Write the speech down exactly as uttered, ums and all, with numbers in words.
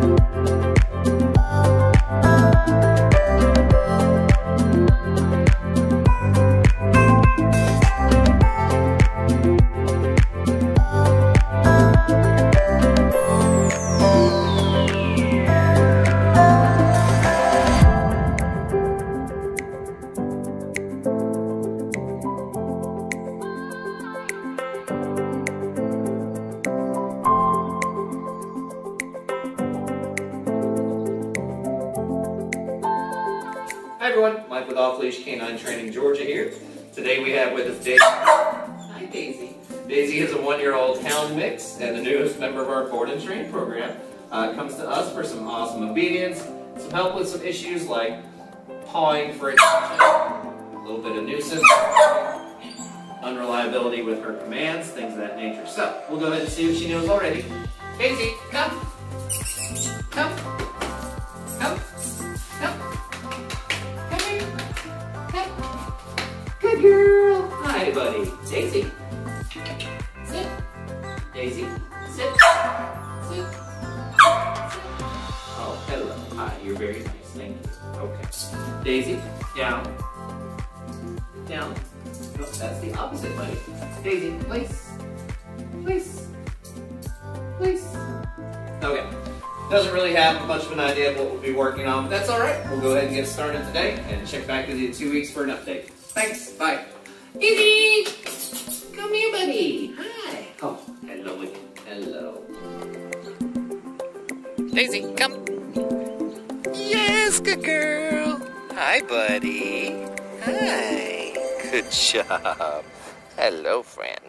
Hi everyone, Mike with Leash K nine Training, Georgia here. Today we have with us Daisy. Hi Daisy. Daisy is a one-year-old Hound mix and the newest member of our board and train program. Uh, comes to us for some awesome obedience, some help with some issues like pawing for attention, a little bit of nuisance, unreliability with her commands, things of that nature. So we'll go ahead and see what she knows already. Daisy, come. Come. Come. Good girl. Hi, buddy. Daisy. Sit. Daisy. Sit. Sit. Sit. Oh, hello. Hi. You're very nice. Thank you. Okay. Daisy. Down. Down. No, that's the opposite, buddy. Daisy. Place. Place. Place. Okay. Doesn't really have much of an idea of what we'll be working on, but that's all right. We'll go ahead and get started today and check back with you in two weeks for an update. Thanks. Bye. Daisy! Come here, buddy. Hi. Oh, hello again. Hello. Daisy, come. Yes, good girl. Hi, buddy. Hi. Good job. Hello, friend.